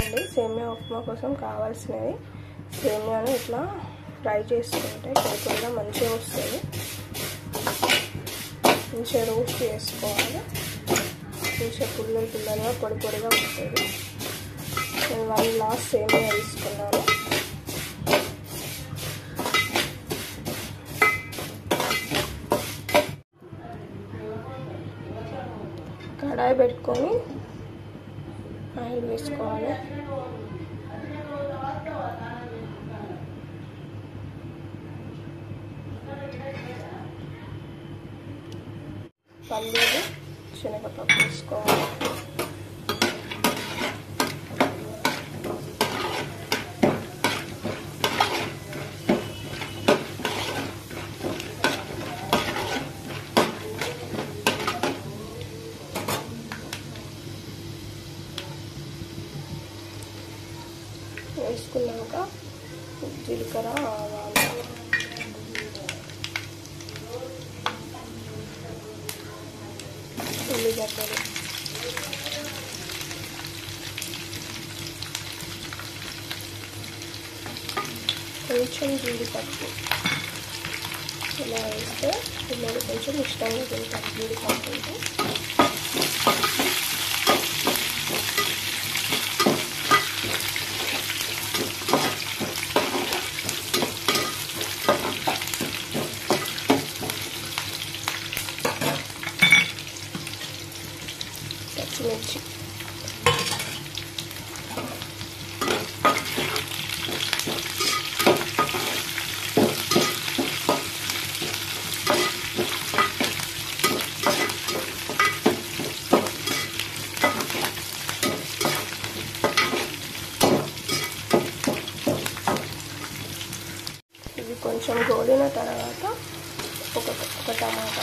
అండి సేమియా ఉప్మా కోసం కావాల్సినవి సేమియాను ఇట్లా ఫ్రై చేసుకుంటే కొద్దిగా మంచిగా వస్తుంది. మంచిగా రోస్ట్ చేసుకోవాలి. మంచిగా పుల్లలుగా పొడిగా వస్తుంది. నేను 1 గ్లాస్ సేమియా తీసుకున్నాను. కడాయి పెట్టుకొని ఆయిల్ వేసుకోవాలి. పల్లీలు శనగపప్పు వేసుకోవాలి. వేసుకున్నాక జీలకర్ర ఆవాలు ఉల్లిగడ్డలు కొంచెం జీడిపప్పు ఇలా వేస్తే పిల్లలు కొంచెం ఇష్టంగా తింటారు జీడిపప్పు అంటే. పచ్చిమిర్చి ఇది కొంచెం గోలిన తర్వాత ఒక టమాటా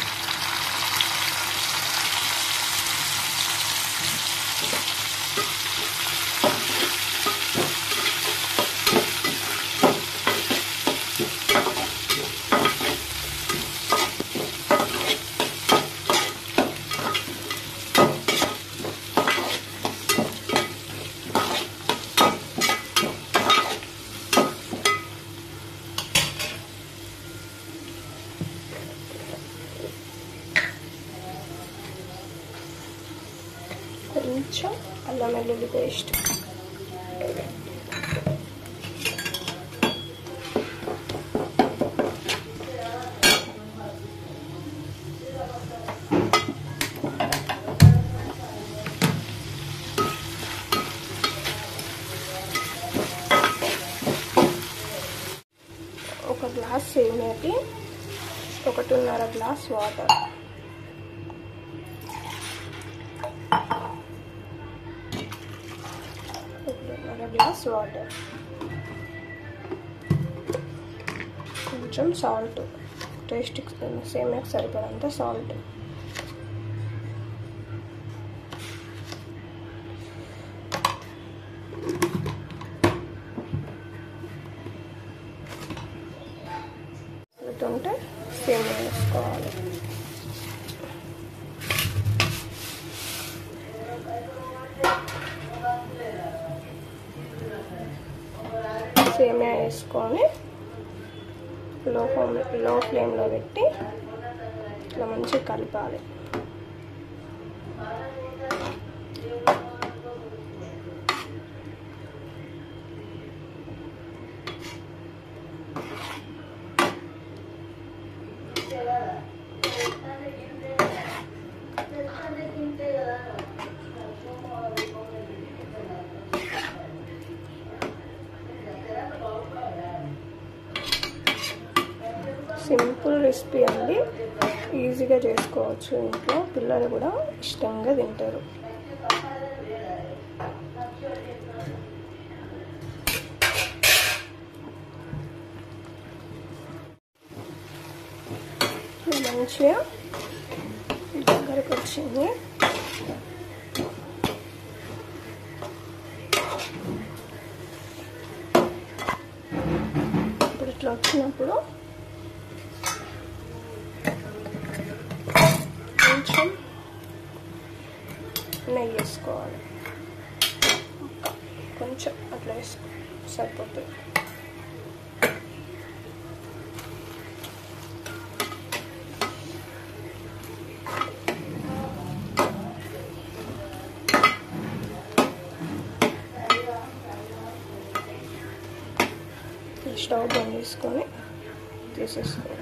కొంచెం అల్లం వెల్లుల్లి పేస్ట్ ఒక గ్లాస్ సేమియాకి 1.5 గ్లాస్ వాటర్ కొంచెం సాల్ట్ టేస్ట్ సేమియాకి సరిపడంత సాల్ట్ ఉంటే సేమియా వేసుకోవాలి. సేమియా వేసుకొని లో ఫ్లేమ్లో పెట్టి ఇట్లా మంచిగా కలపాలి. సింపుల్ రెసిపీ అండి, ఈజీగా చేసుకోవచ్చు ఇంట్లో. పిల్లలు కూడా ఇష్టంగా తింటారు. మంచిగా దగ్గరకు వచ్చింది. ఇప్పుడు ఇట్లా వచ్చినప్పుడు కొంచెం నెయ్యి వేసుకోవాలి. కొంచెం అట్లా వేసుకో సరిపోతుంది. స్టవ్ బంద్ చేసుకొని తీసేసుకో.